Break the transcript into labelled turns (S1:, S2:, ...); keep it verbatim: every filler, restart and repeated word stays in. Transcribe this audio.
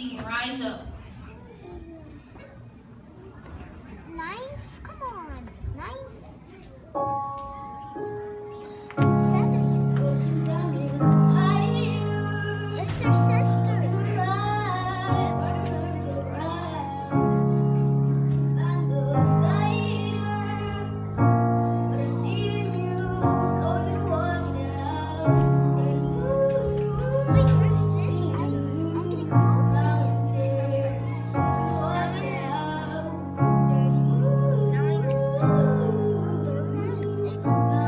S1: singing Rise Up.
S2: Nice? Come on. Nice? It's their sister. Wait, where is this? I, I'm getting close to it. Nine.